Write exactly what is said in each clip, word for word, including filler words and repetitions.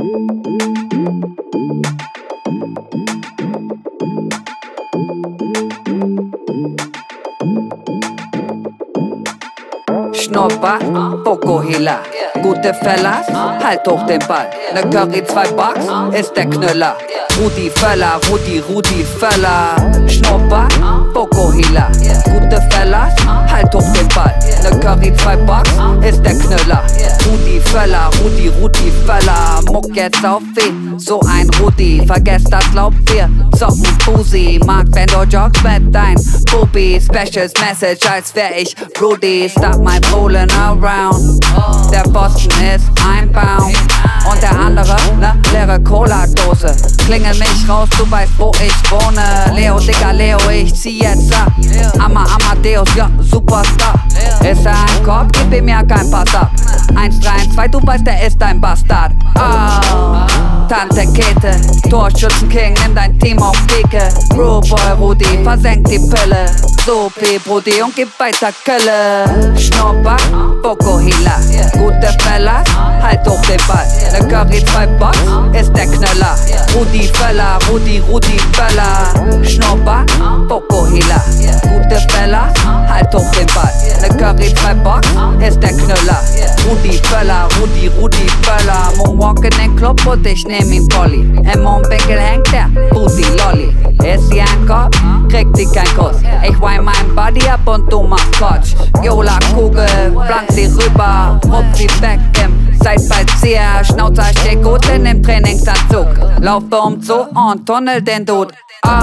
Schnupper, Fokuhila, gute Fellas, halt hoch den Ball. Ne Curry, zwei Bucks, ist der Knüller. Rudi Völler, Rudi, Rudi Völler. Schnupper, Fokuhila, gute Fellas, halt hoch den Ball. Ne Curry, zwei Bucks, ist der Knüller. Rudi Völler, Rudi, Rudi Völler. Muck jetzt auf weh, so ein Rudi. Vergesst das Laubbier, zocken Pusi. Mag, wenn du joggst mit dein Bubi. Special Message, als wär ich Rudy. Stop my fooling around. Der Boston ist ein Baum und der andere, ne, leere Cola-Dose. Klingel mich raus, du weißt, wo ich wohne. Leo, Digga, Leo, ich zieh jetzt ab. Amma, Amadeus, ja, Superstar. Ist er ein Korb, gib ihm ja kein Pass ab. eins drei eins zwei, du weißt, der ist ein Bastard. Oh, Tante Kete, Torschützenking, nimm dein Team auf Theke. Brewboy Rudi, versenk die Pille. So P, Brudi, und gib weiter Kölle. Schnupper, Fokuhila, gute Fellas, halt hoch den Ball. Ne Curry, zwei Bucks, ist der Knüller. Rudi Völler, Rudi, Rudi Völler. Schnupper, Fokuhila, gute Fellas, halt hoch den Ball. Ne Curry, zwei Bucks, ist der Knüller. Rudi Völler, Rudi, Rudi Völler. Moonwalk in den Club und ich nehm ihn Polly. Im Mundwinkel hängt der Pussy Lolly. Ist sie ein Kopf, kriegt sie kein Kuss. Ich wein mein Body ab und du machst Kotsch. Jola Kugel, flank sie rüber, rupp sie weg im Seitfallzieher. Schnauzer steht gut in dem Trainingsanzug. Laufe um Zoo und tunnel den Dude.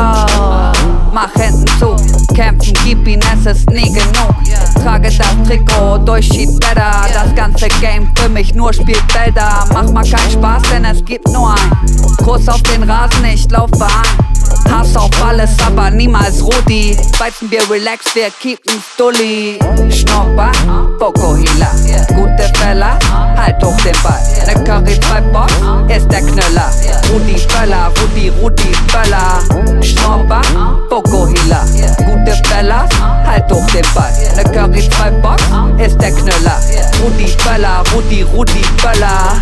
Oh, mach hinten zu, kämpfen, gib ihn, es ist nie genug. Trage das Trikot, durchschied better. Das ganze Game für mich nur Spielfelder. Mach mal keinen Spaß, denn es gibt nur einen. Kuss auf den Rasen, ich laufe an. Hass auf alles, aber niemals Rudi. Weizenbier relax, wir keepen Stulli. Schnupper, Fokuhila, gute Fellas, halt hoch den Ball. Ne Curry, zwei Box, ist der Knüller. Rudi Völler, Rudi, Rudi Völler. Schnupper, Fokuhila, gute Fellas, halt hoch den Ball. Ne Curry, zwei Box, ist der Knüller. Rudi Völler, Rudi, Rudi Völler.